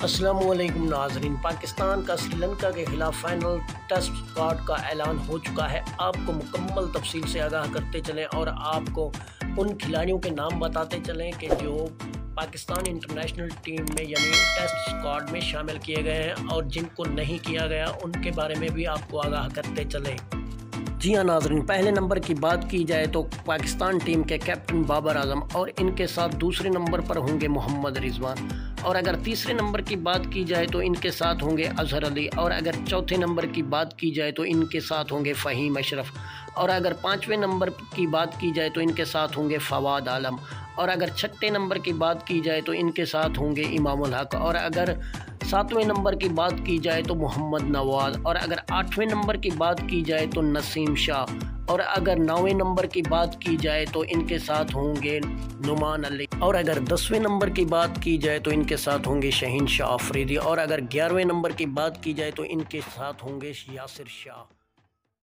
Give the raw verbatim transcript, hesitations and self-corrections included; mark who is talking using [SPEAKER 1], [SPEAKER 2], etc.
[SPEAKER 1] السلام علیکم ناظرین، پاکستان کا سری لنکا کے خلاف فائنل ٹیسٹ اسکواڈ کا اعلان ہو چکا ہے۔ آپ کو مکمل تفصیل سے آگاہ کرتے چلیں اور آپ کو ان کھلاڑیوں کے نام بتاتے چلیں کہ جو پاکستان انٹرنیشنل ٹیم میں یعنی ٹیسٹ اسکواڈ میں شامل کیے گئے ہیں، اور جن کو نہیں کیا گیا ان کے بارے میں بھی آپ کو آگاہ کرتے چلیں۔ جی ہاں ناظرین، پہلے نمبر کی بات کی جائے تو پاکستان ٹیم کے کیپٹن بابر اعظم، اور ان کے ساتھ دوسرے نمبر پر ہوں گے محمد رضوان، اور اگر تیسرے نمبر کی بات کی جائے تو ان کے ساتھ ہوں گے اظہر علی، اور اگر چوتھے نمبر کی بات کی جائے تو ان کے ساتھ ہوں گے فہیم اشرف، اور اگر پانچویں نمبر کی بات کی جائے تو ان کے ساتھ ہوں گے فواد عالم، اور اگر چھٹے نمبر کی بات کی جائے تو ان کے ساتھ ہوں گے امام الحق، اور اگر ساتویں نمبر کی بات کی جائے تو محمد نواز، اور اگر آٹھویں نمبر کی بات کی جائے تو نسیم شاہ، اور اگر نویں نمبر کی بات کی جائے تو ان کے ساتھ ہوں گے نعمان علی، اور اگر دسویں نمبر کی بات کی جائے تو ان کے ساتھ ہوں گے شہین شاہ افریدی، اور اگر گیارہویں نمبر کی بات کی جائے تو ان کے ساتھ ہوں گے یاسر شاہ۔